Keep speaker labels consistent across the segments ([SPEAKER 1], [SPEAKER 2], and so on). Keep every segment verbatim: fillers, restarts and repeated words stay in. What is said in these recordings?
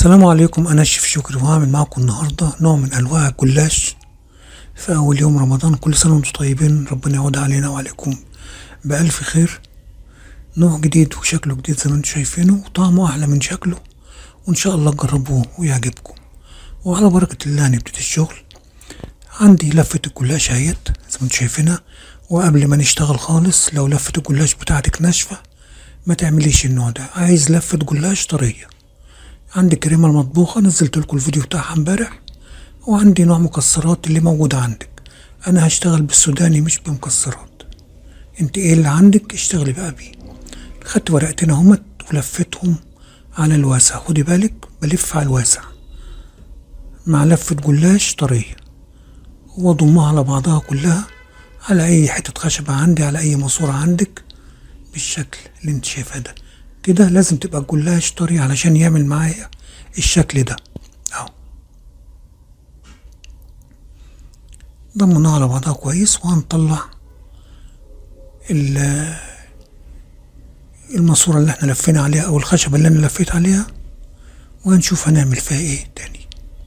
[SPEAKER 1] السلام عليكم، أنا الشيف شكري وهعمل معكم النهاردة نوع من أنواع الجلاش في أول يوم رمضان. كل سنة وانتم طيبين، ربنا يعود علينا وعليكم بألف خير. نوع جديد وشكله جديد زي ما انتم شايفينه، وطعمه أحلى من شكله، وإن شاء الله تجربوه ويعجبكم. وعلى بركة الله هنبتدي الشغل. عندي لفة الجلاش اهيت زي ما انتم شايفينها. وقبل ما نشتغل خالص، لو لفة الجلاش بتاعتك ناشفة ما تعمليش النوع ده، عايز لفة جلاش طرية. عندي كريمة المطبوخة نزلت لكم الفيديو بتاعها امبارح، وعندي نوع مكسرات اللي موجودة عندك. انا هشتغل بالسوداني مش بمكسرات، انت ايه اللي عندك اشتغلي بقى بيه. خدت ورقتين اهمت ولفتهم على الواسع. خدي بالك بلف على الواسع مع لفة جلاش طرية، واضمها على بعضها كلها على اي حتة خشبة عندي، على اي ماسورة عندك بالشكل اللي انت شايفاه ده. كده لازم تبقى الجلاش طري علشان يعمل معايا الشكل ده اهو. ضمناها على بعضها كويس، وهنطلع الماسورة اللي احنا لفينا عليها او الخشبة اللي انا لفيت عليها، وهنشوف هنعمل فيها ايه تاني.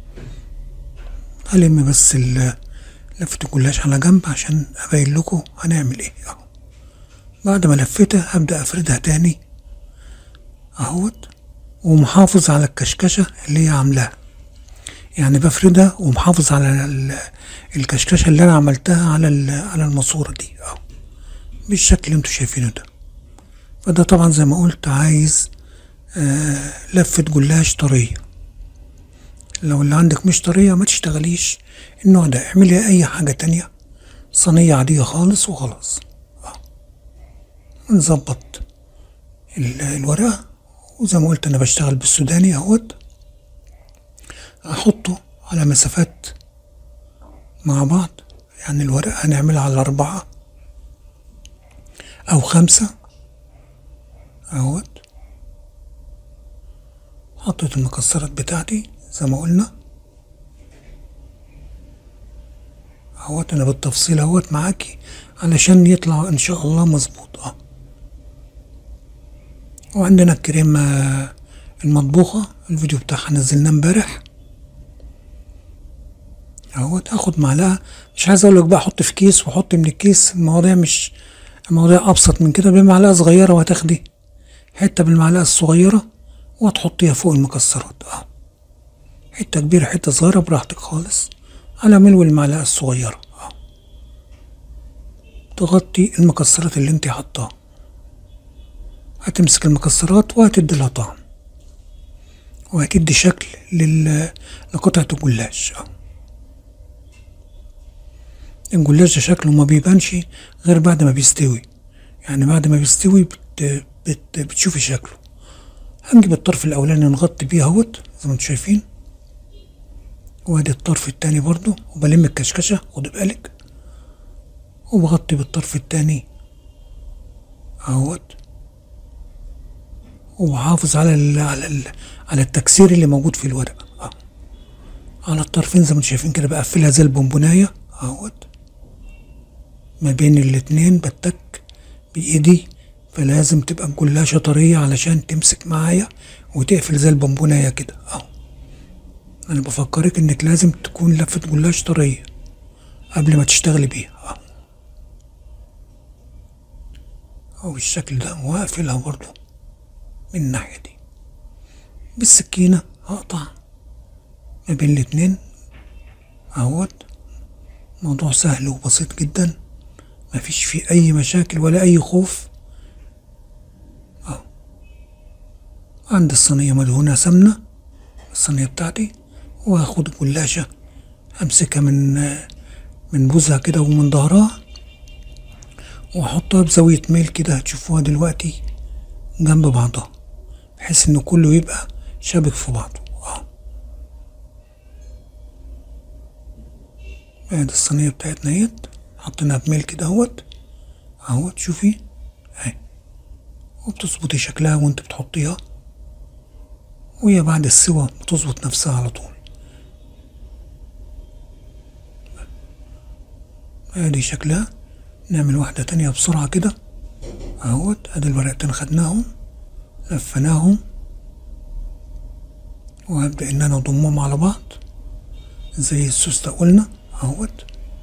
[SPEAKER 1] هلم بس لفة الجلاش على جنب عشان ابين لكم هنعمل ايه اهو. بعد ما لفيتها هبدأ افردها تاني اهوت، ومحافظ على الكشكشة اللي هي عاملاها. يعني بفردها ومحافظ على الكشكشة اللي انا عملتها على على الماسورة دي اهو، بالشكل اللي انتوا شايفينه ده. فده طبعا زي ما قلت عايز آه لفة جلاش طرية. لو اللي عندك مش طرية ما تشتغليش النوع ده، اعملي اي حاجة تانية، صينية عادية خالص وخلاص اهو. نظبط الورقة، وزي ما قلت انا بشتغل بالسوداني اهوت. احطه على مسافات مع بعض، يعني الورقة هنعملها على اربعة او خمسة اهوت. حطيت المكسرات بتاعتي زي ما قلنا اهوت. انا بالتفصيل اهوت معاكي علشان يطلع ان شاء الله مظبوط اه. وعندنا الكريمة المطبوخة الفيديو بتاعها نزلناه امبارح اهوت. هاخد معلقة، مش عايز اقولك بقى حط في كيس وحط من الكيس، المواضيع مش المواضيع ابسط من كده. بمعلقة صغيرة وهتاخدي حتة بالمعلقة الصغيرة وهتحطيها فوق المكسرات اهو. حتة كبيرة حتة صغيرة براحتك خالص، على ملو المعلقة الصغيرة اهو. تغطي المكسرات اللي انت حطاها، هتمسك المكسرات وهتدي لها طعم، وهتدي شكل لل... لقطعة الجلاش اهو. الجلاش ده شكله ما بيبانش غير بعد ما بيستوي، يعني بعد ما بيستوي بت... بت... بتشوفي شكله. هنجيب الطرف الاولاني نغطي بيه اهوت زي ما انتم شايفين، وادي الطرف التاني برضو، وبلم الكشكشة خد بالك، وبغطي بالطرف التاني اهوت، وبحافظ على ال على ال على التكسير اللي موجود في الورقة اهو. على الطرفين زي ما انتم شايفين كده، بقفلها زي البونبوناية اهوت ما بين الاتنين بتك بايدي. فلازم تبقى الجلاشة طرية علشان تمسك معايا وتقفل زي البونبوناية كده اهو. انا بفكرك انك لازم تكون لفة جلاش طرية قبل ما تشتغلي بيها اهو. اهو بالشكل ده، واقفلها برضو من الناحية دي بالسكينة. هقطع ما بين الاتنين اهوت. موضوع سهل وبسيط جدا، مفيش فيه اي مشاكل ولا اي خوف اهو. عند الصينية مدهونة سمنة الصينية بتاعتي، وهاخد الجلاشة امسكها من من بوزها كده ومن ظهرها، واحطها بزاوية ميل كده هتشوفوها دلوقتي جنب بعضها، بحيث ان كله يبقى شابك في بعضه اهو. ادي الصينية بتاعتنا اهيت، حطيناها بميل كده اهوت اهوت. شوفي اهي، وبتظبطي شكلها وانت بتحطيها، وهي بعد السوا بتظبط نفسها على طول. ادي شكلها. نعمل واحدة تانية بسرعة كده اهوت. ادي الورقتين خدناهم لفناهم وهبدأ ان انا اضمهم على بعض زي السوستة قلنا اهوت.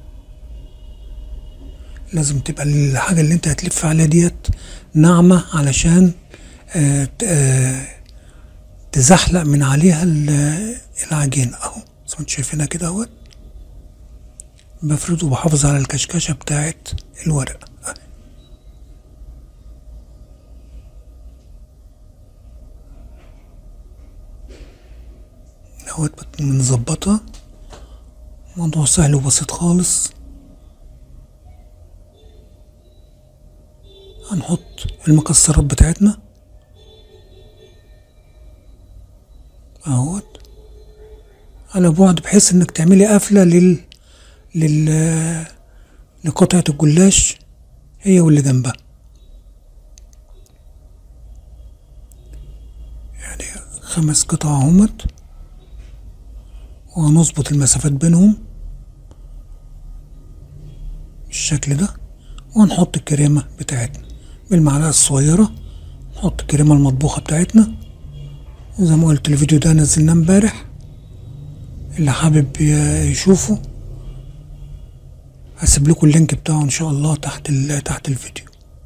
[SPEAKER 1] لازم تبقى الحاجة اللي انت هتلف عليها ديت ناعمة علشان آه آه تزحلق من عليها العجين اهو زي ما انتم شايفينها كده اهوت. بفرد وبحافظ على الكشكشة بتاعت الورق اهوت. بنظبطها، موضوع سهل وبسيط خالص. هنحط المكسرات بتاعتنا اهوت على بعد بحيث انك تعملي قفلة لل لل لقطعة الجلاش هي واللي جنبها، يعني خمس قطع اهمت. وهنظبط المسافات بينهم بالشكل ده. وهنحط الكريمة بتاعتنا بالمعلقة الصغيرة، نحط الكريمة المطبوخة بتاعتنا زي ما قلت. الفيديو ده نزلناه امبارح، اللي حابب يشوفه هسيب لكم اللينك بتاعه ان شاء الله تحت تحت الفيديو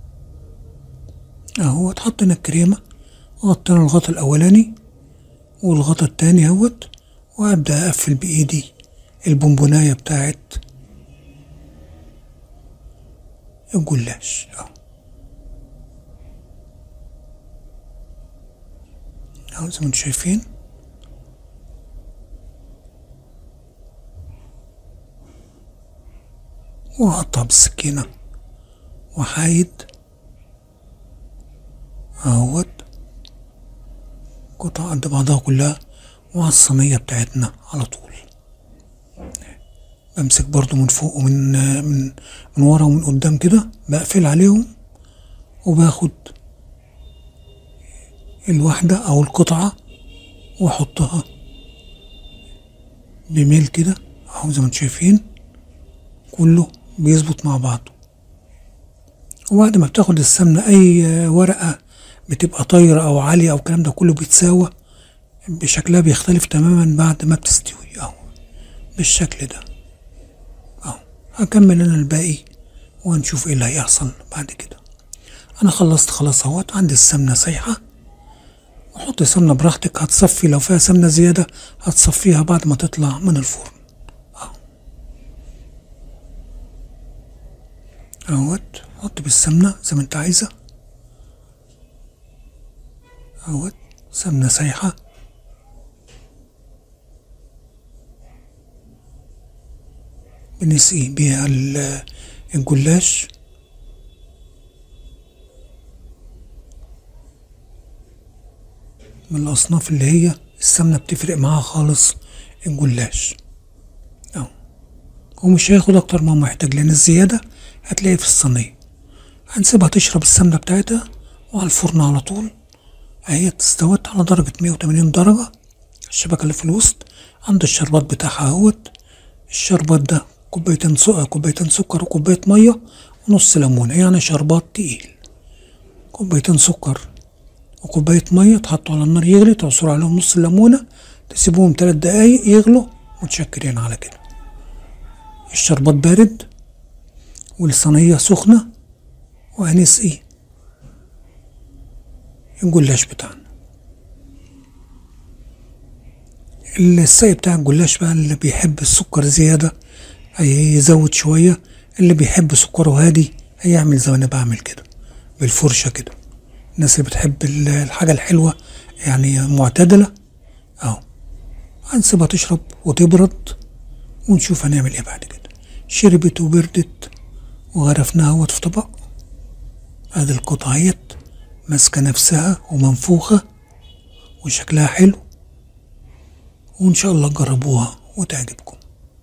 [SPEAKER 1] اهو. حطينا الكريمة وغطينا الغطا الاولاني والغطا التاني اهوت. وابدأ اقفل بايدي البونبوناية بتاعت الجلاش اهو اهو زي ما انتم شايفين. وهقطع بالسكينة وحايد اهوت قطع قد بعضها كلها. وعلى الصينية بتاعتنا على طول بمسك برضو من فوق ومن من من ورا ومن قدام كده، بقفل عليهم وباخد الواحدة او القطعة واحطها بميل كده اهو زي ما انتم شايفين. كله بيظبط مع بعضه. وبعد ما بتاخد السمنة اي ورقة بتبقى طايرة او عالية او الكلام ده كله بيتساوى بشكلها، بيختلف تماما بعد ما بتستوي اهو بالشكل ده اهو. هكمل انا الباقي وهنشوف ايه اللي هيحصل بعد كده. انا خلصت خلاص اهوت. عندي السمنة سايحة، وحط سمنة براحتك. هتصفي لو فيها سمنة زيادة هتصفيها بعد ما تطلع من الفرن اهو اهوت. حط بالسمنة زي ما انت عايزة اهوت. سمنة سايحة بنسقي بيها الجلاش من الأصناف اللي هي السمنة بتفرق معاها خالص الجلاش اهو. ومش هياخد أكتر ما هو محتاج، لأن الزيادة هتلاقيه في الصينية. هنسيبها تشرب السمنة بتاعتها وعلى الفرن على طول. اهي استوت على درجة مية وتمانين درجة. الشبكة اللي في الوسط عند الشربات بتاعها اهوت. الشربات ده كوبايتين سكر كوبايتين سكر وكوباية مية ونص ليمونة، يعني شربات تقيل. كوبايتين سكر وكوباية مية تحطوا على النار يغلي، تعصروا عليهم نص ليمونة، تسيبوهم تلات دقايق يغلوا. متشكرين على كده. الشربات بارد والصينية سخنة، وهنسقي الجلاش بتاعنا. السقي بتاع الجلاش بقى اللي بيحب السكر زيادة هيزود شوية، اللي بيحب سكره هادي هيعمل زي ما انا بعمل كده بالفرشة كده. الناس اللي بتحب الحاجة الحلوة يعني معتدلة اهو. هنسيبها تشرب وتبرد ونشوف هنعمل ايه بعد كده. شربت وبردت وغرفناها اهوت في طبق. ادي القطعية ماسكة نفسها ومنفوخة وشكلها حلو، وان شاء الله تجربوها وتعجبكم.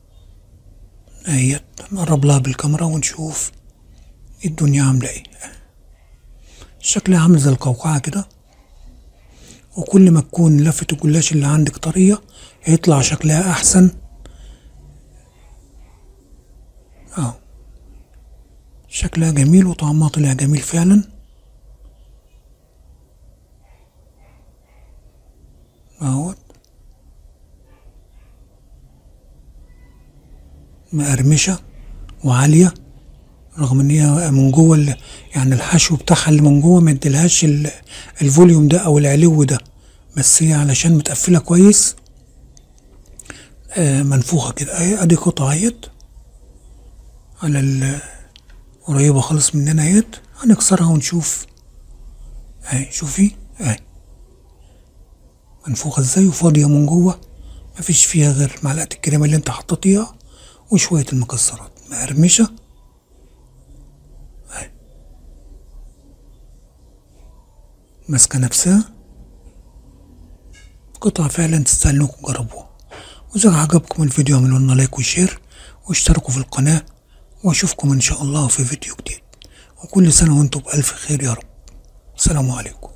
[SPEAKER 1] اهيت نقرب لها بالكاميرا ونشوف الدنيا عاملة ايه. شكلها عامل زي القوقعة كده، وكل ما تكون لفة الجلاش اللي عندك طرية هيطلع شكلها احسن اهو. شكلها جميل وطعمها طلع جميل فعلا اهوت. مقرمشة وعالية، رغم ان هي من جوه ال- يعني الحشو بتاعها اللي من جوه مديلهاش ال- الفوليوم ده او العلو ده، بس هي علشان متقفلة كويس آه منفوخة كده. اهي ادي قطعة اهيت على ال- قريبة خالص مننا اهيت، هنكسرها ونشوف. اهي شوفي اهي منفوخة ازاي وفاضية من جوه، مفيش فيها غير معلقة الكريمة اللي انت حطيتيها وشوية المكسرات، مقرمشة اهي ماسكة نفسها. قطعة فعلا تستاهل انكم تجربوها. وإذا عجبكم الفيديو اعملوا لنا لايك وشير واشتركوا في القناة، واشوفكم ان شاء الله في فيديو جديد، وكل سنة وانتم بألف خير يا رب. السلام عليكم.